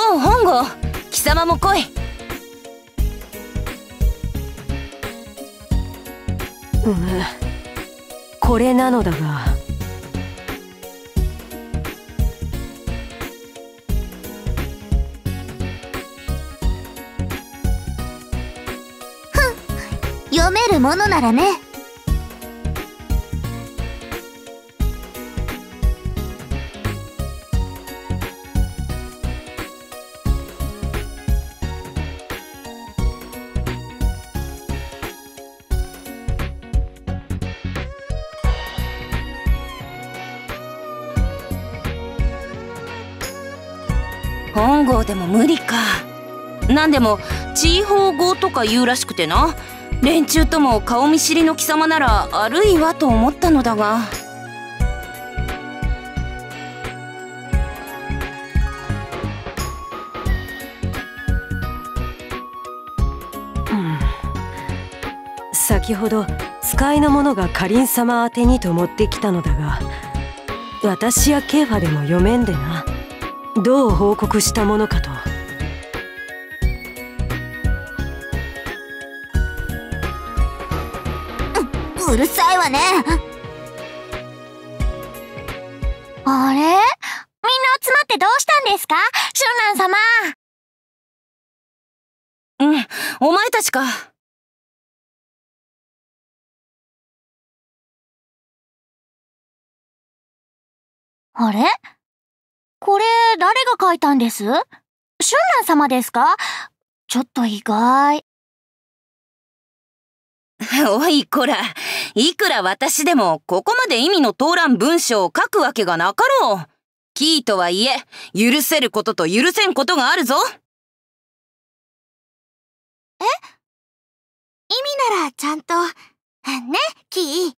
おう本郷、貴様も来い。 これなのだが。 読めるものならね。 本郷でも無理か。なんでも地方語とか言うらしくてな。連中とも顔見知りの貴様ならあるいはと思ったのだが。 先ほど使いの者がかりん様宛てにと持ってきたのだが、私やケーファでも読めんでな。どう報告したものかと。 うるさいわね。あれ？みんな集まってどうしたんですか？春蘭様。 お前たちか。 あれ？これ誰が書いたんです？春蘭様ですか？ちょっと意外。 おいこら、いくら私でもここまで意味の通らん文章を書くわけがなかろう。キーとはいえ、許せることと許せんことがあるぞ。 意味ならちゃんと、ね、キー。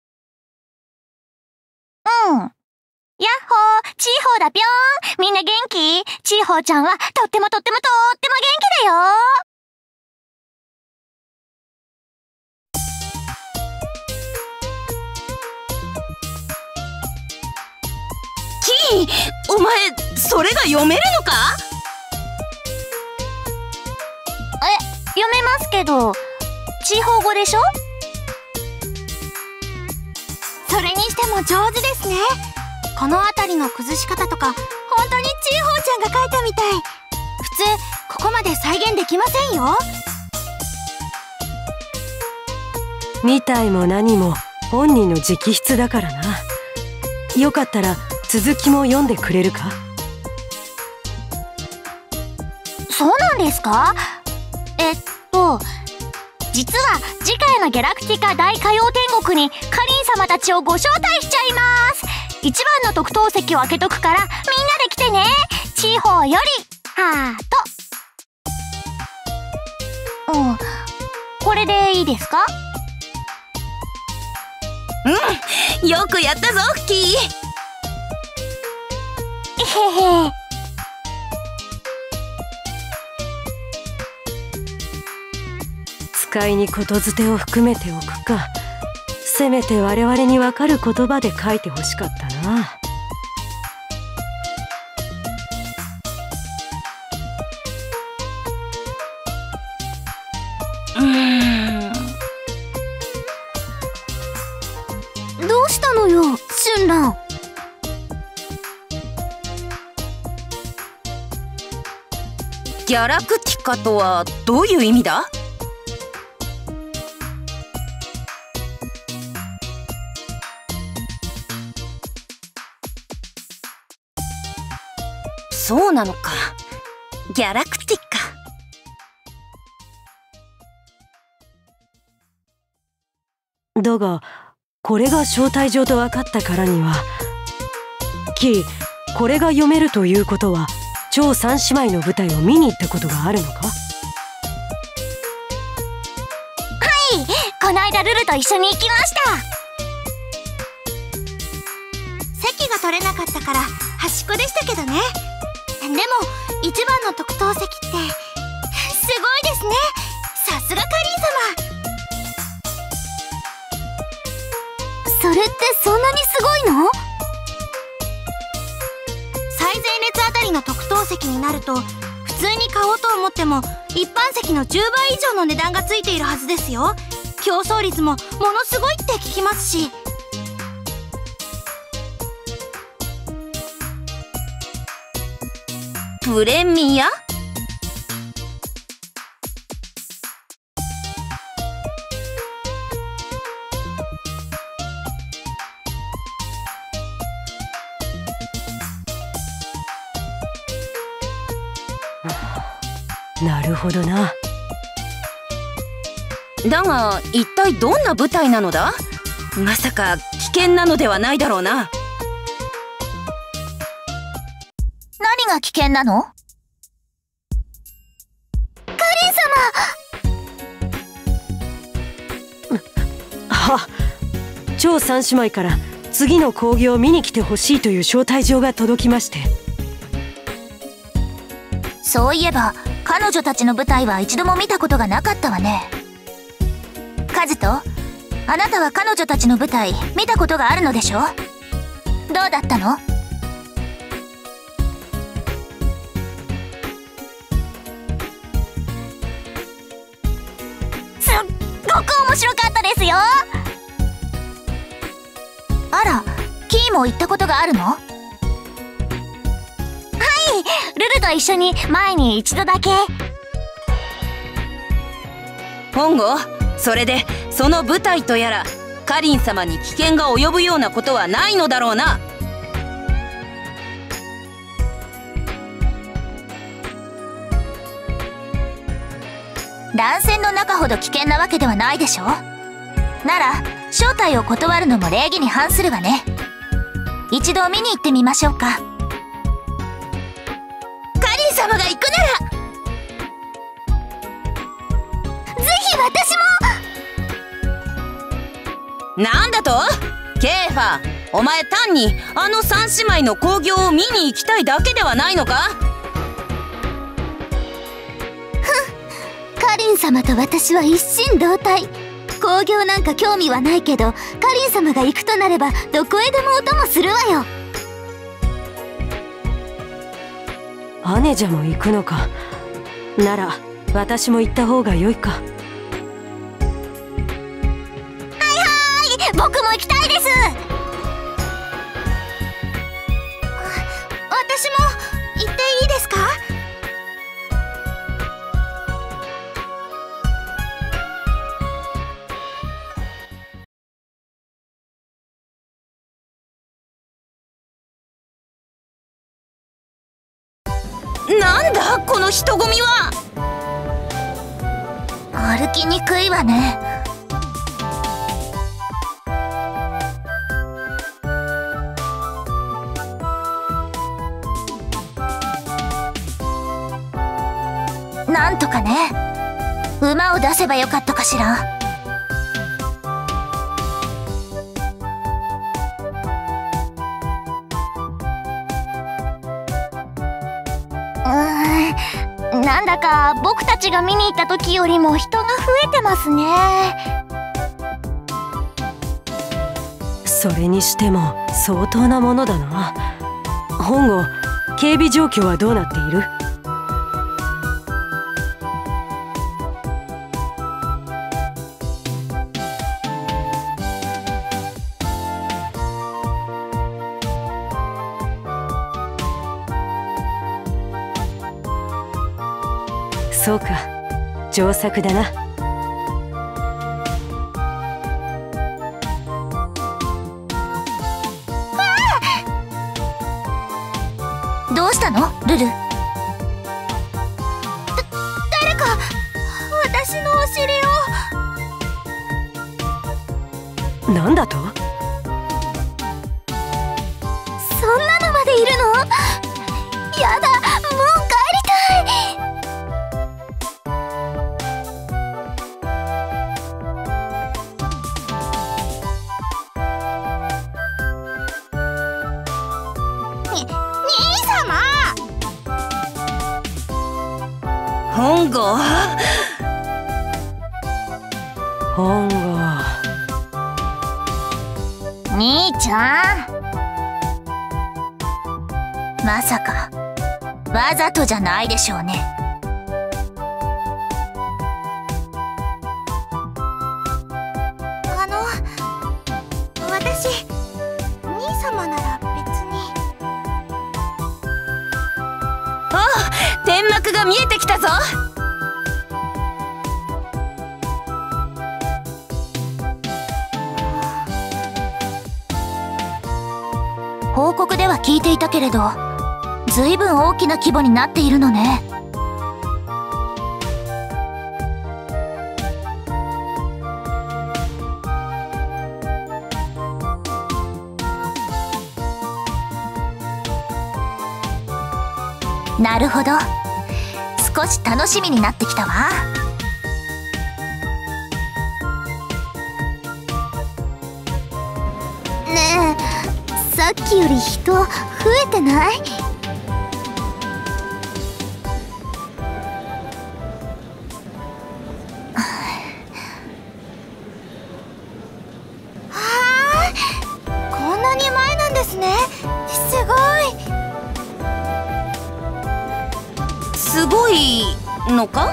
やっほー、チーホーだぴょーん。みんな元気？チーホーちゃんはとっても元気だよキー、お前、それが読めるのか？ 読めますけど、地方語でしょ？それにしても上手ですね。この辺りの崩し方とか、本当にチーホーちゃんが書いたみたい。普通、ここまで再現できませんよ。 みたいも何も本人の直筆だからな。よかったら続きも読んでくれるか？ そうなんですか？実は次回のギャラクティカ大歌謡天国にかりん様たちをご招待しちゃいます。一番の特等席を開けとくからみんなで来てね。地方よりハート。これでいいですか？ よくやったぞキー。 へへ。 使いにことづてを含めておくか。せめて我々にわかる言葉で書いてほしかったな。 どうしたのよ、春蘭。 ギャラクティカとはどういう意味だ？そうなのか。ギャラクティカ。 だがこれが招待状と分かったからには。キー、これが読めるということは超三姉妹の舞台を見に行ったことがあるのか？ はい、この間ルルと一緒に行きました。席が取れなかったから端っこでしたけどね。でも一番の特等席ってすごいですね。さすがかりん様。それってそんなにすごいの？最前列あたりの特等席になると普通に買おうと思っても一般席の10倍以上の値段がついているはずですよ。競争率もものすごいって聞きますし。 プレミア？ なるほどな。 だが一体どんな舞台なのだ？まさか危険なのではないだろうな。 何が危険なの？カリン様！ は、超三姉妹から次の興行を見に来てほしいという招待状が届きまして。 そういえば彼女たちの舞台は一度も見たことがなかったわね。カズト、あなたは彼女たちの舞台見たことがあるのでしょ？どうだったの？すっごく面白かったですよ。あら、キーも行ったことがあるの？はい、ルルと一緒に前に一度だけ。 本郷、それでその舞台とやらカリン様に危険が及ぶようなことはないのだろうな。 乱戦の中ほど危険なわけではないでしょ。なら招待を断るのも礼儀に反するわね。一度見に行ってみましょうか。カリン様が行くならぜひ私も。 なんだと？ケーファー、お前単にあの三姉妹の興行を見に行きたいだけではないのか？ カリン様と私は一心同体。興行なんか興味はないけど、カリン様が行くとなればどこへでもお供するわよ。 姉者も行くのか。なら私も行った方が良いか。はいはい、僕も行きたいです。私も行っていいですか？ なんだこの人混みは。 歩きにくいわね。なんとかね。馬を出せばよかったかしら。なんだか僕たちが見に行った時よりも人が増えてますね。 それにしても相当なものだな。本郷、警備状況はどうなっている？そうか、上策だな。 どうしたの、ルル？誰か私のお尻を。 なんだと？ そんなのまでいるの？やだ、もう帰りたい。 本郷。 本郷。 兄ちゃん。まさかわざとじゃないでしょうね。 見えてきたぞ。 報告では聞いていたけれど、ずいぶん大きな規模になっているのね。なるほど、少し楽しみになってきたわ。ねえ、さっきより人増えてない？こんなに前なんですね。すごい。 すごいのか？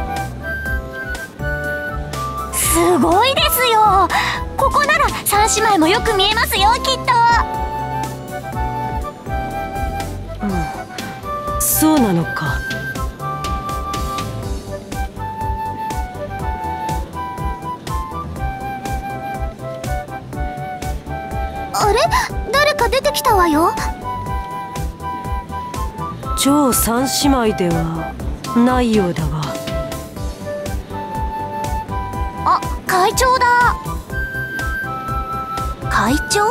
すごいですよ。ここなら三姉妹もよく見えますよ、きっと。 そうなのか。 あれ、誰か出てきたわよ。 超三姉妹ではないようだが。 あ、会長だ。会長？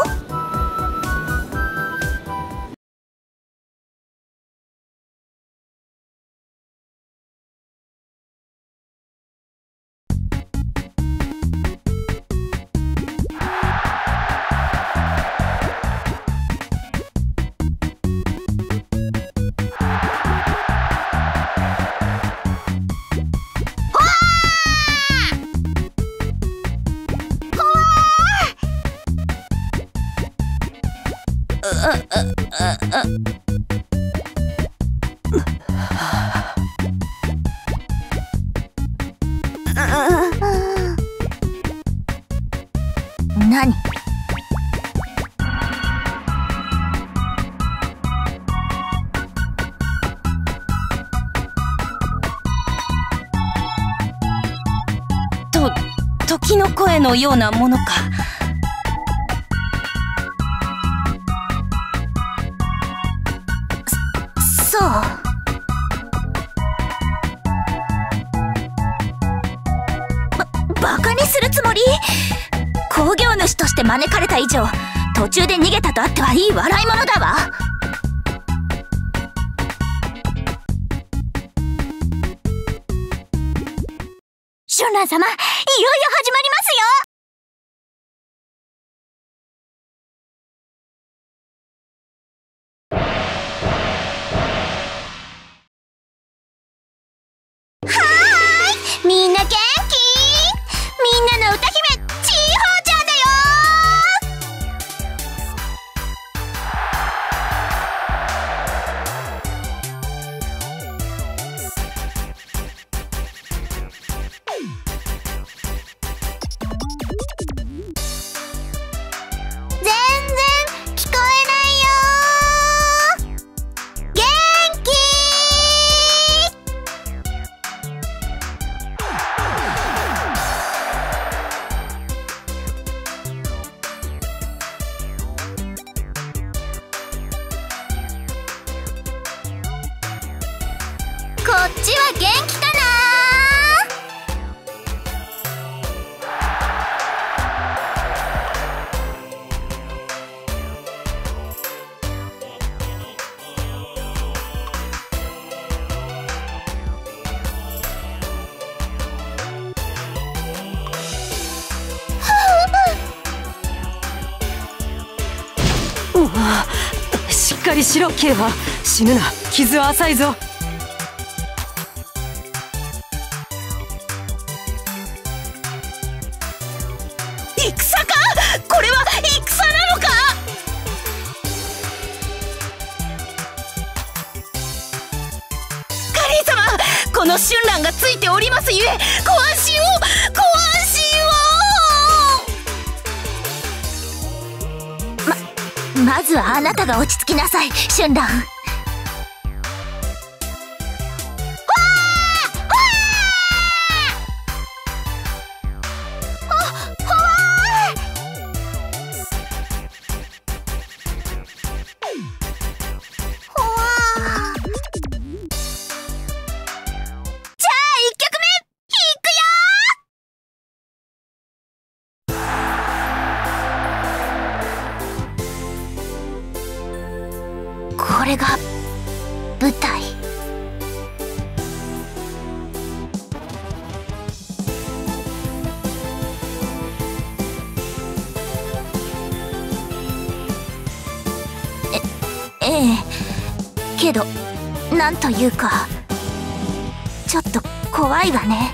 何？ 時の声のようなものか。 そう。バカにするつもり？興行主として招かれた以上、途中で逃げたとあってはいい笑い物だわ。春蘭様、いよいよ始まりますよ。みんな元気？みんなの歌姫、ちーほーちゃんだよー。全然聞こえないよー。元気？こっちは元気かな？ しっかりしろ、ケイハ。死ぬな、傷は浅いぞ。 戦か？これは戦なのか？カリー様、この春蘭がついておりますゆえ、ご安心を、ご安心を。 まずはあなたが落ち着きなさい、春蘭。われが舞台。ええ、けどなんというかちょっと怖いわね。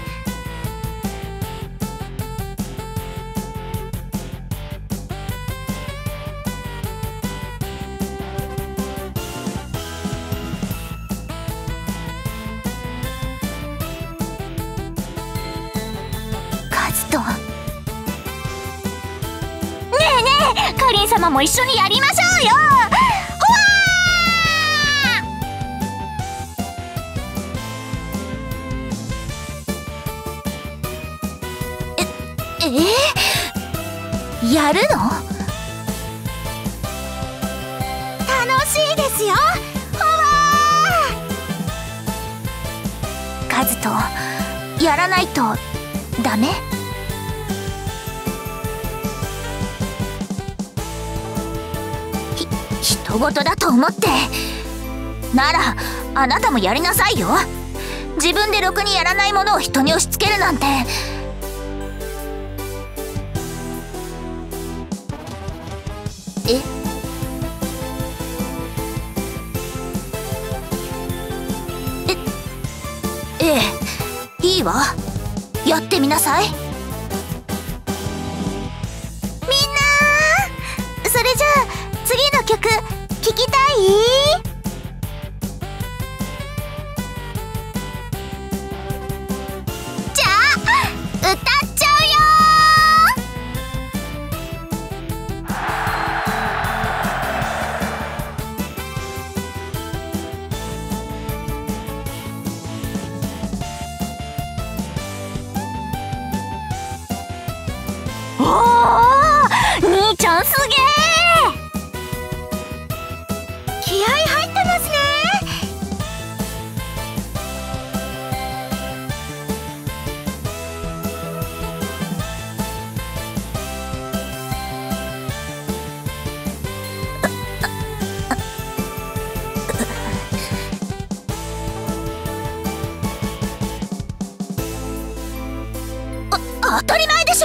カズト、ねえねえ、カリン様も一緒にやりましょうよ。やるの？楽しいですよ。ほわー。カズト、やらないとダメ？人事だと思って。ならあなたもやりなさいよ。自分でろくにやらないものを人に押し付けるなんて。いいわ、やってみなさい。みんな、それじゃあ次の曲聴きたい？じゃあ歌っちゃうよ。おー、兄ちゃんすげー。気合入ってますね。当たり前でしょ。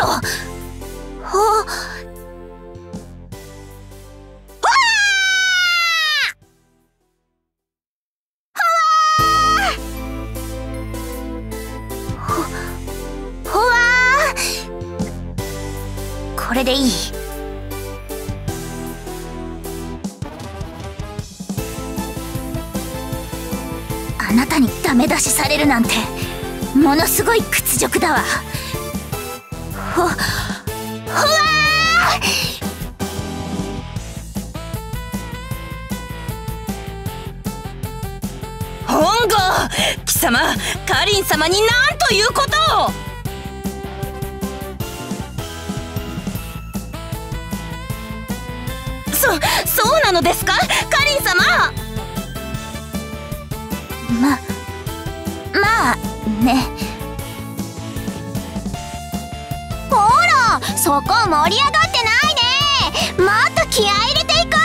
これでいい。あなたにダメ出しされるなんてものすごい屈辱だわ。ほわー。本郷、貴様、カリン様に何ということを。そうなのですか、カリン様。 まあね。ほら、そこ盛り上がってないね。もっと気合い入れていこうよ。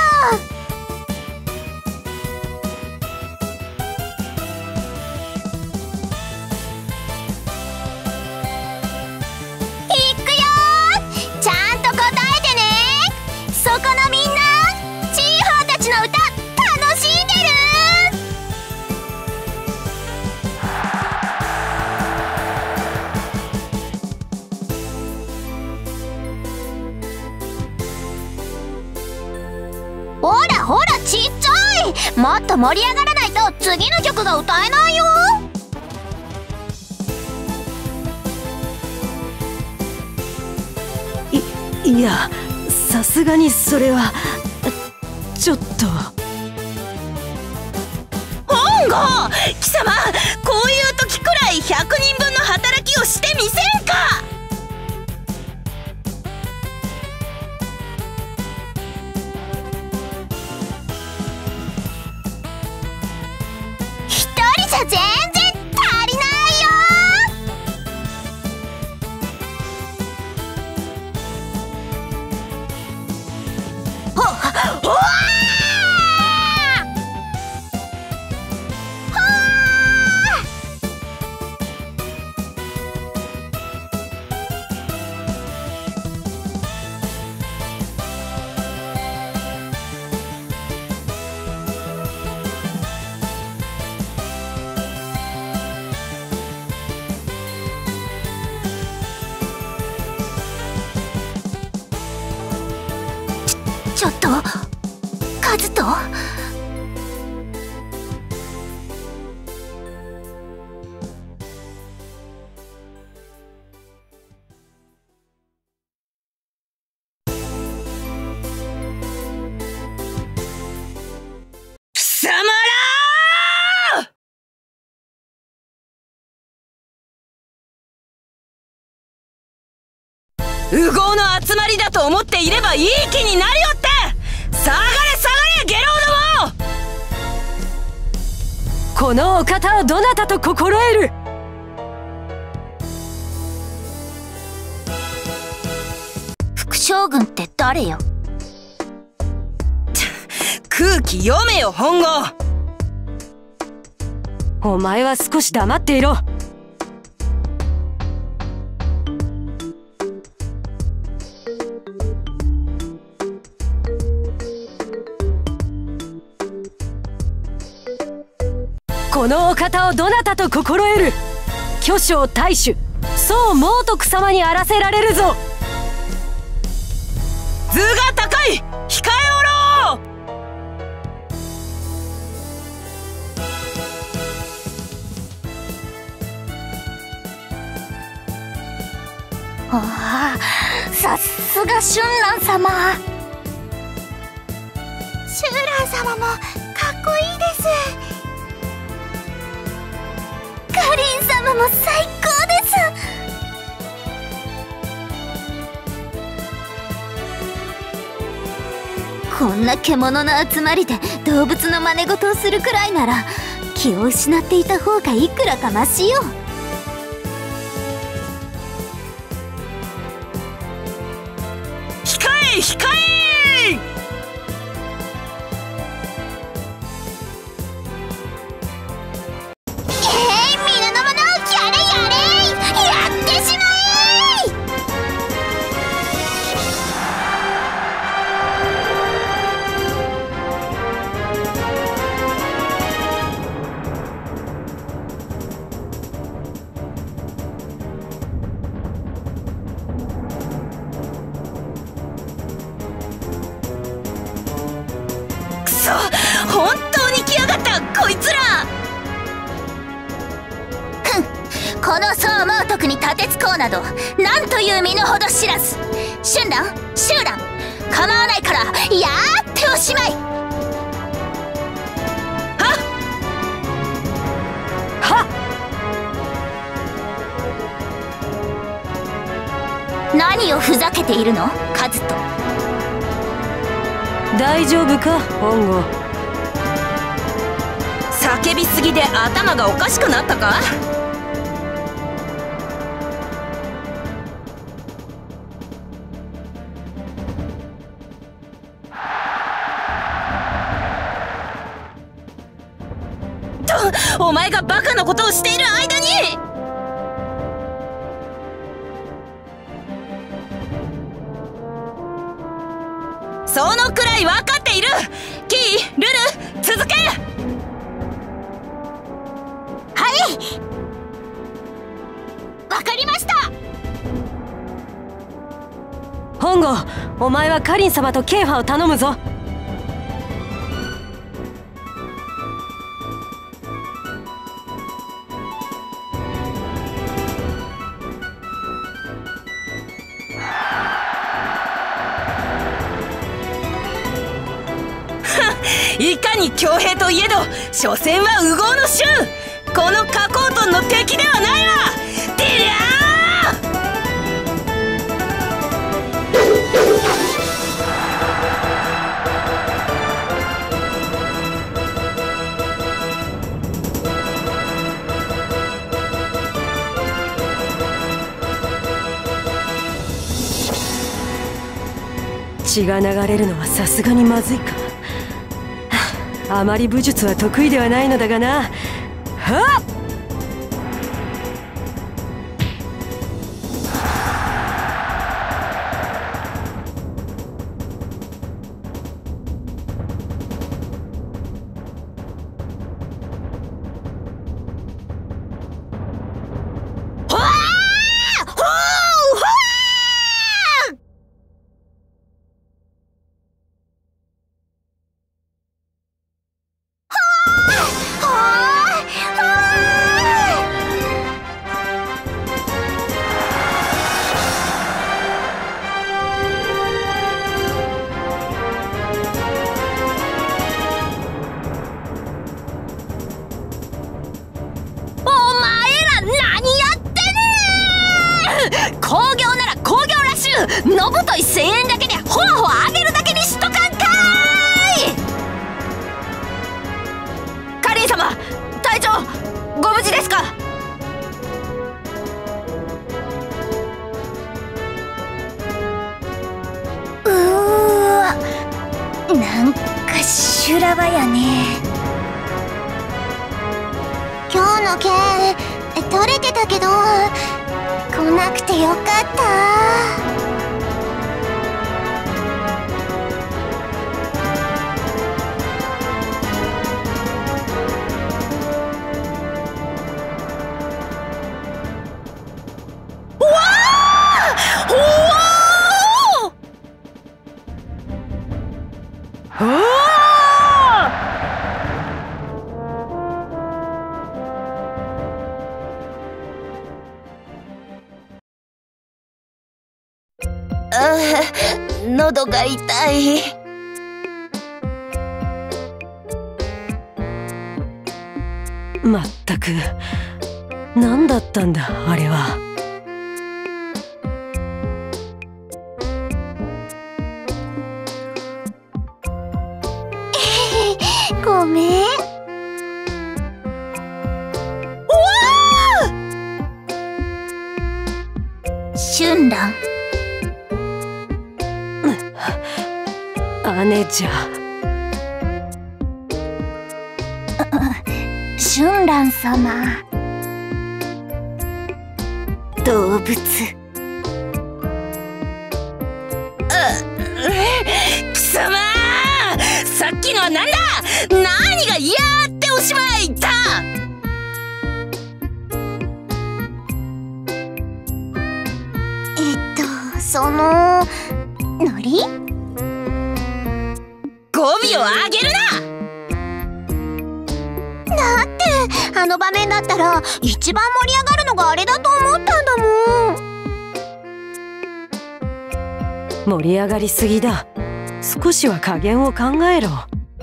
いくよー。ちゃんと答えてね。そこのみんな、チーホーたちの歌楽しんでる？ほらほら、ちっちゃい。もっと盛り上がらないと次の曲が歌えないよ。 いや、さすがにそれはちょっと。 本郷、貴様、こういう時くらい100人分の働きをしてみせんか。 一人じゃ全然足りないよ。ほわー。 ちょっとカズト。 貴様ら烏合の集まりだと思っていればいい気になりよって。下がれ下がれ下郎ども。 このお方をどなたと心得る。 副将軍って誰よ。 空気読めよ本郷。 お前は少し黙っていろ。このお方をどなたと心得る。巨匠大主宋猛徳様にあらせられるぞ。 図が高い、控えおろう。 ああ、さすが春蘭様。春蘭様もかっこいいです。かりん様も最高です。こんな獣の集まりで動物の真似事をするくらいなら気を失っていた方がいくらかマシよ。 控え控え。本当に来やがったこいつら。 ふん、この宋猛徳に立てつこうなどなんという身の程知らず。春蘭秋蘭構わないからやーっておしまい。 はっはっ。何をふざけているのカズト。 大丈夫か本郷。 叫びすぎで頭がおかしくなったか。お前がバカなことをしている間に。そのくらい分かっている。キー、ルル、続け。 はい、わかりました。 本郷、お前はカリン様とケイファを頼むぞ。 いかに強兵といえど所詮は烏合の衆。この加工トンの敵ではないわ。ディリャー。血が流れるのはさすがにまずいか。あまり武術は得意ではないのだがな。はっ。 のぶとい声援だけでほわほわ上げるだけにしとかんかーい。 カリン様、隊長、ご無事ですか？ なんか修羅場やね。今日の件取れてたけど来なくてよかった。 喉が痛い。 まったく、何だったんだあれは。 ごめん。春蘭、 姉じゃ。 春蘭様、動物。 貴様、さっきのはなんだ？何がやっておしまいだ。 そのノリ？ 語尾を上げるな。 だってあの場面だったら一番盛り上がるのがあれだと思ったんだもん。 盛り上がりすぎだ。少しは加減を考えろ。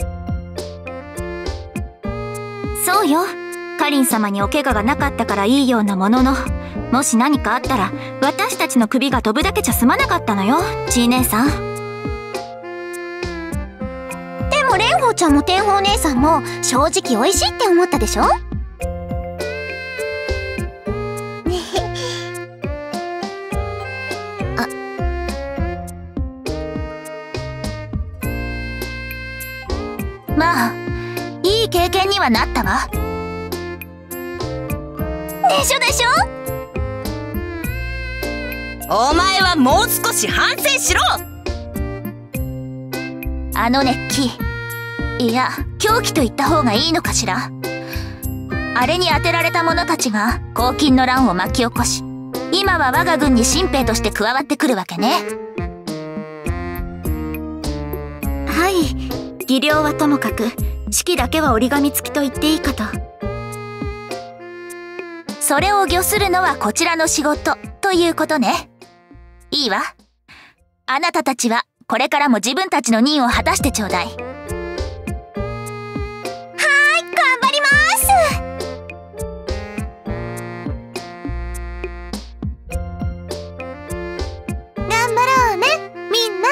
そうよ。カリン様にお怪我がなかったからいいようなものの、もし何かあったら私たちの首が飛ぶだけじゃ済まなかったのよ、ちー姉さん。でも蓮舫ちゃんも天鳳姉さんも正直美味しいって思ったでしょ。まあいい経験にはなったわ。でしょでしょ。 お前はもう少し反省しろ。 あの熱気、いや狂気と言った方がいいのかしら。あれに当てられた者たちが黄巾の乱を巻き起こし、今は我が軍に新兵として加わってくるわけね。はい、技量はともかく士気だけは折り紙付きと言っていいかと。それを御するのはこちらの仕事ということね。いいわ。あなたたちはこれからも自分たちの任を果たしてちょうだい。はーい、頑張ります。頑張ろうね、みんな。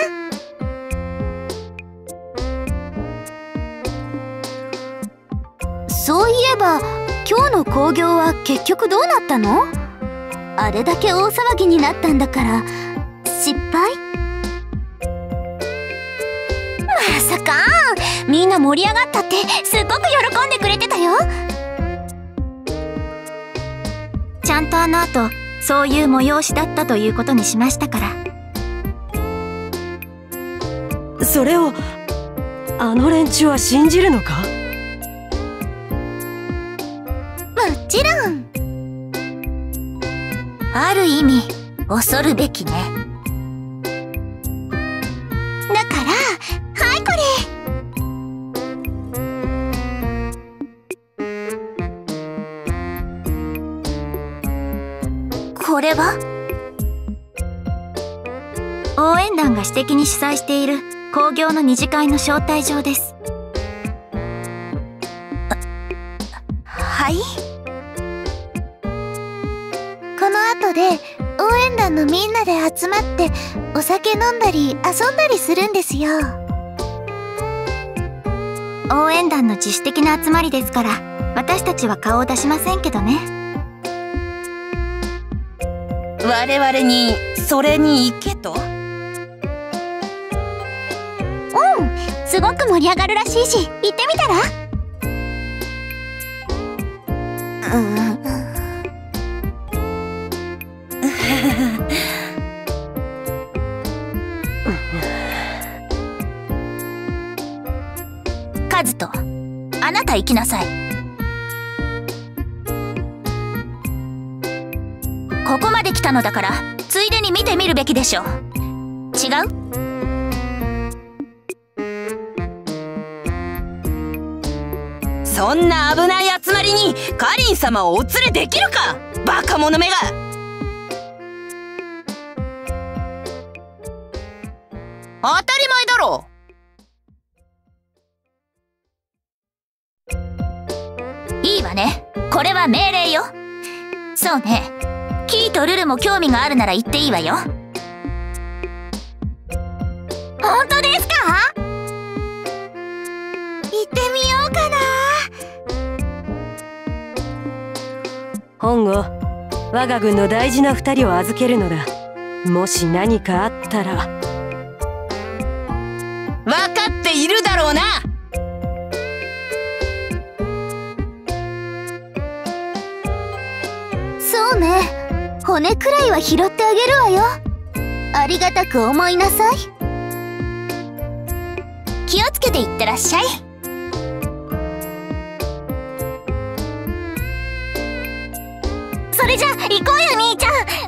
そういえば今日の興行は結局どうなったの？あれだけ大騒ぎになったんだから失敗？まさかみんな盛り上がったってすっごく喜んでくれてたよ。ちゃんとあの後そういう催しだったということにしましたから。 それをあの連中は信じるのか？ もちろん。ある意味恐るべきね。だからはいこれ。これは応援団が私的に主催している興行の二次会の招待状です。はい。この後で応援団のみんなで集まってお酒飲んだり遊んだりするんですよ。応援団の自主的な集まりですから私たちは顔を出しませんけどね。 我々にそれに行けと？ すごく盛り上がるらしいし行ってみたら？ カズト、あなた行きなさい。ここまで来たのだからついでに見てみるべきでしょう。違う？そんな危ない集まりにカリン様をお連れできるか、バカ者めが。当たり前だろう。いいわね、これは命令よ。そうね、キーとルルも興味があるなら言っていいわよ。 本当ですか？行ってみようかな。 本郷、我が軍の大事な2人を預けるのだ。もし何かあったら。 分かっているだろうな。 そうね、骨くらいは拾ってあげるわよ。ありがたく思いなさい。 気をつけていってらっしゃい。 それじゃ行こうよ兄ちゃん。